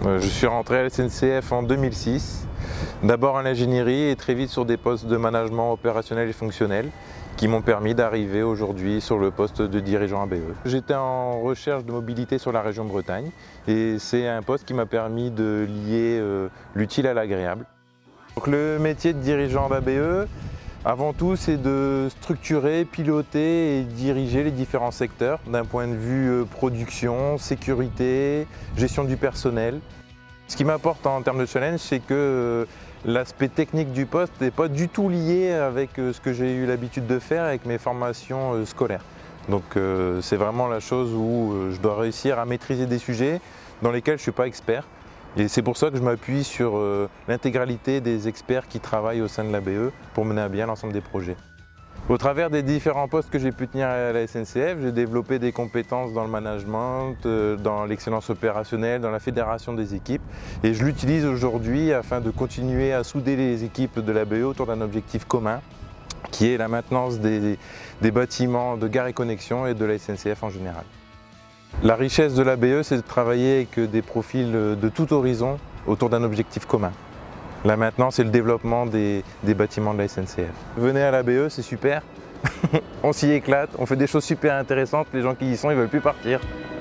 Je suis rentré à la SNCF en 2006, d'abord en ingénierie et très vite sur des postes de management opérationnel et fonctionnel qui m'ont permis d'arriver aujourd'hui sur le poste de dirigeant ABE. J'étais en recherche de mobilité sur la région Bretagne et c'est un poste qui m'a permis de lier l'utile à l'agréable. Donc le métier de dirigeant d'ABE, avant tout, c'est de structurer, piloter et diriger les différents secteurs d'un point de vue production, sécurité, gestion du personnel. Ce qui m'apporte en termes de challenge, c'est que l'aspect technique du poste n'est pas du tout lié avec ce que j'ai eu l'habitude de faire avec mes formations scolaires. Donc c'est vraiment la chose où je dois réussir à maîtriser des sujets dans lesquels je ne suis pas expert. Et c'est pour ça que je m'appuie sur l'intégralité des experts qui travaillent au sein de l'ABE pour mener à bien l'ensemble des projets. Au travers des différents postes que j'ai pu tenir à la SNCF, j'ai développé des compétences dans le management, dans l'excellence opérationnelle, dans la fédération des équipes. Et je l'utilise aujourd'hui afin de continuer à souder les équipes de l'ABE autour d'un objectif commun, qui est la maintenance des bâtiments de Gares & Connexions et de la SNCF en général. La richesse de l'ABE, c'est de travailler avec des profils de tout horizon autour d'un objectif commun. La maintenance et le développement des bâtiments de la SNCF. Venez à l'ABE, c'est super, on s'y éclate, on fait des choses super intéressantes, les gens qui y sont, ils ne veulent plus partir.